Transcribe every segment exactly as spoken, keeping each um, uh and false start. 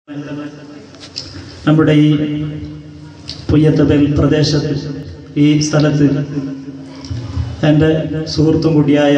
നമ്മുടെ ഈ പുയ്യത്തബൽ പ്രദേശത്ത് ഈ സ്ഥലത്ത് എൻ്റെ സുഹൃത്തും കൂടിയായ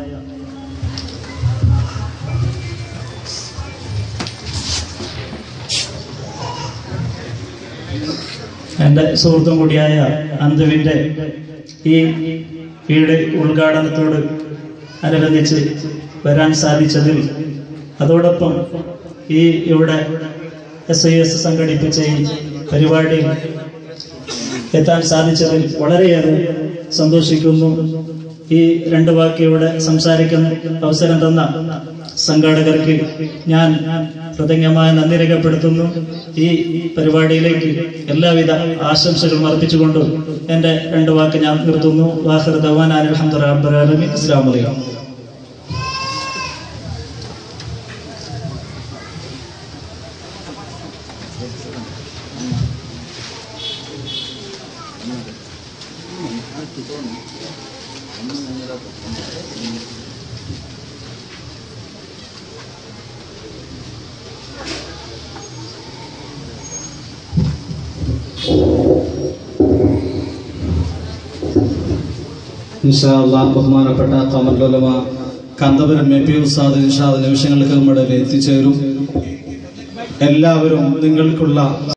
എൻ്റെ സുഹൃത്തും കൂടിയായ അന്തുവിൻ്റെ ഈ വീട് ഉദ്ഘാടനത്തോട് അനുബന്ധിച്ച് വരാൻ സാധിച്ചതിൽ അതോടൊപ്പം ഈ ഇവിടെ എസ് ഐ എസ് സംഘടിപ്പിച്ച ഈ പരിപാടിയിൽ എത്താൻ സാധിച്ചതിൽ വളരെയേറെ സന്തോഷിക്കുന്നു. ഈ രണ്ട് വാക്ക് ഇവിടെ സംസാരിക്കുന്ന അവസരം തന്ന സംഘാടകർക്ക് ഞാൻ കൃതജ്ഞമായ നന്ദി രേഖപ്പെടുത്തുന്നു. ഈ പരിപാടിയിലേക്ക് എല്ലാവിധ ആശംസകളും അർപ്പിച്ചുകൊണ്ട് എൻ്റെ രണ്ട് വാക്ക് ഞാൻ നിർത്തുന്നു. വാഖിറു ദഅ്വാനാ അൽഹംദുലില്ലാഹി റബ്ബിൽ ആലമീൻ. അസ്സലാമു അലൈക്കും. ഇൻഷാ അല്ലാഹ് ബഹുമാനപ്പെട്ട ഖമറുൽ ഉലമ കാന്തപുരം എ പി ഉസ്താദ് ഇൻഷാ അല്ലാഹ് നിമിഷങ്ങൾക്ക് നമ്മുടെ എത്തിച്ചേരും. എല്ലാവരും നിങ്ങൾക്കുള്ള